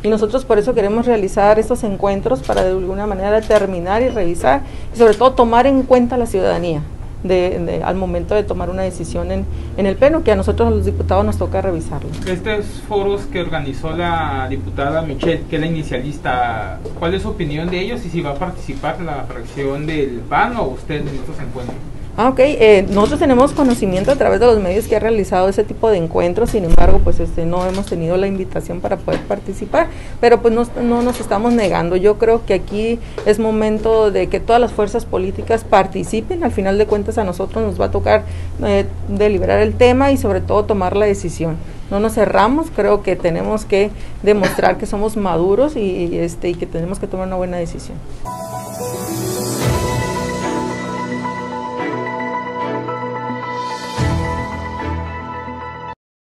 y nosotros por eso queremos realizar estos encuentros para de alguna manera determinar y revisar y sobre todo tomar en cuenta a la ciudadanía al momento de tomar una decisión en el pleno, que a nosotros los diputados nos toca revisarlo. Estos foros que organizó la diputada Michelle, que es la inicialista, ¿cuál es su opinión de ellos y si va a participar la fracción del PAN o usted en estos encuentros? Ok, nosotros tenemos conocimiento a través de los medios que ha realizado ese tipo de encuentros, sin embargo, pues no hemos tenido la invitación para poder participar, pero pues no nos estamos negando. Yo creo que aquí es momento de que todas las fuerzas políticas participen, al final de cuentas a nosotros nos va a tocar deliberar el tema y sobre todo tomar la decisión. No nos cerramos, creo que tenemos que demostrar que somos maduros y que tenemos que tomar una buena decisión.